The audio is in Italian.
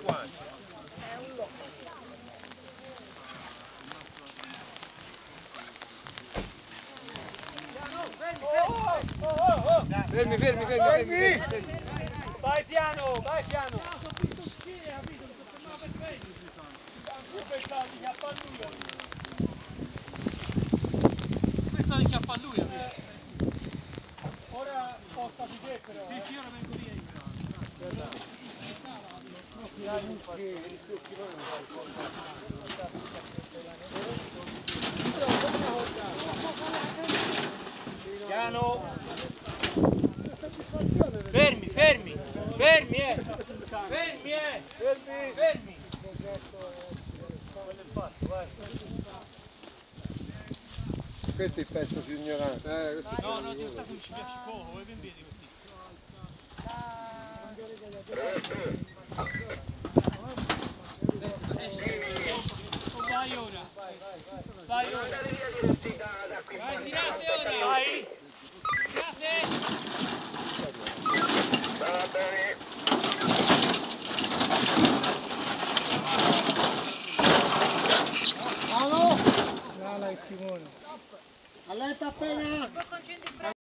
Fermi. Vai piano. Sono pittoncine, capito? Mi sono fermato per quello. Pensavo di chiappa a lui. Ora sposta di te però. Sì, ora vengo via io. Piano. Fermi. Questo è il pezzo più ignorante. No, ti sta mi ci piace poco, voi ben vedi così. Vai ora. Vai, tirate ora. Vai. Tirate. Va bene. Il timone. Allenta appena!